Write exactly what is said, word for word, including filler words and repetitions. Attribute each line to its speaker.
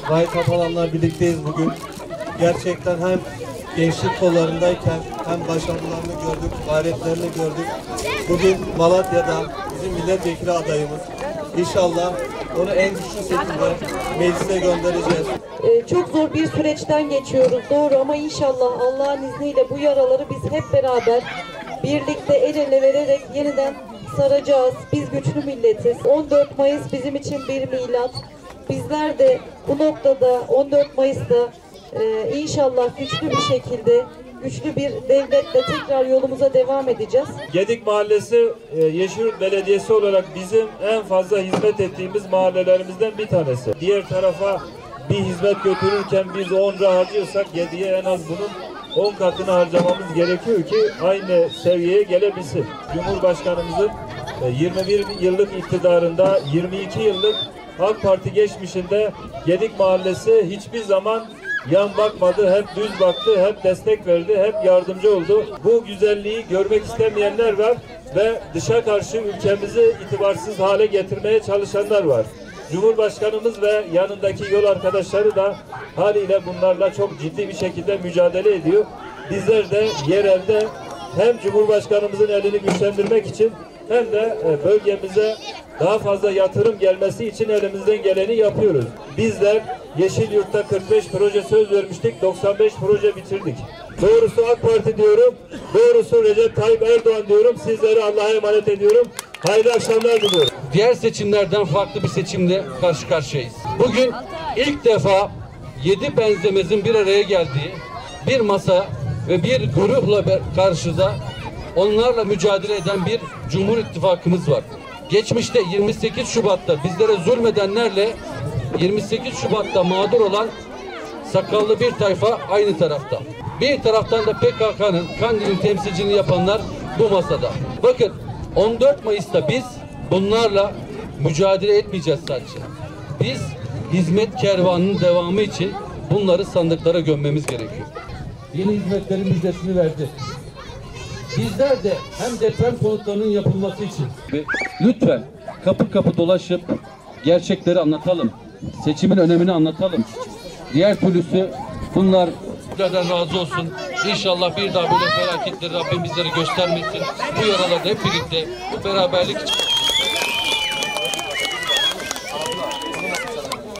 Speaker 1: Vahit Apalan'la birlikteyiz bugün. Gerçekten hem gençlik kollarındayken hem başarılarını gördük, gayretlerini gördük. Bugün Malatya'da bizim milletvekili adayımız. İnşallah onu en güçlü şekilde meclise göndereceğiz.
Speaker 2: Ee, çok zor bir süreçten geçiyoruz, doğru, ama inşallah Allah'ın izniyle bu yaraları biz hep beraber birlikte el ele vererek yeniden saracağız. Biz güçlü milletiz. on dört Mayıs bizim için bir milat. Bizler de bu noktada on dört Mayıs'ta e, inşallah güçlü bir şekilde, güçlü bir devletle tekrar yolumuza devam edeceğiz.
Speaker 3: Gedik Mahallesi e, Yeşilyurt Belediyesi olarak bizim en fazla hizmet ettiğimiz mahallelerimizden bir tanesi. Diğer tarafa bir hizmet götürürken biz on lira harcıyorsak Gedik'e en az bunun on katını harcamamız gerekiyor ki aynı seviyeye gelebilsin. Cumhurbaşkanımızın yirmi bir yıllık iktidarında, yirmi iki yıllık AK Parti geçmişinde Gedik Mahallesi hiçbir zaman yan bakmadı, hep düz baktı, hep destek verdi, hep yardımcı oldu. Bu güzelliği görmek istemeyenler var ve dışa karşı ülkemizi itibarsız hale getirmeye çalışanlar var. Cumhurbaşkanımız ve yanındaki yol arkadaşları da haliyle bunlarla çok ciddi bir şekilde mücadele ediyor. Bizler de yerelde hem Cumhurbaşkanımızın elini güçlendirmek için hem de bölgemize daha fazla yatırım gelmesi için elimizden geleni yapıyoruz. Bizler Yeşilyurt'ta kırk beş proje söz vermiştik, doksan beş proje bitirdik. Doğrusu AK Parti diyorum, doğrusu Recep Tayyip Erdoğan diyorum. Sizleri Allah'a emanet ediyorum. Hayırlı akşamlar diliyorum.
Speaker 4: Diğer seçimlerden farklı bir seçimle karşı karşıyayız. Bugün ilk defa yedi benzemezin bir araya geldiği bir masa ve bir grupla karşıda onlarla mücadele eden bir Cumhur İttifakımız var. Geçmişte yirmi sekiz Şubat'ta bizlere zulmedenlerle yirmi sekiz Şubat'ta mağdur olan sakallı bir tayfa aynı tarafta. Bir taraftan da P K K'nın, Kandil'in temsilciliğini yapanlar bu masada. Bakın on dört Mayıs'ta biz bunlarla mücadele etmeyeceğiz sadece. Biz hizmet kervanının devamı için bunları sandıklara gömmemiz gerekiyor. Yeni hizmetlerin müjdesini verdi. Bizler de hem deprem konutlarının yapılması için lütfen kapı kapı dolaşıp gerçekleri anlatalım. Seçimin önemini anlatalım. Diğer türlüsü bunlar Sizlerden razı olsun. İnşallah bir daha böyle felaketleri Rabbim bizlere göstermesin. Bu yaralarda hep birlikte bu beraberlik için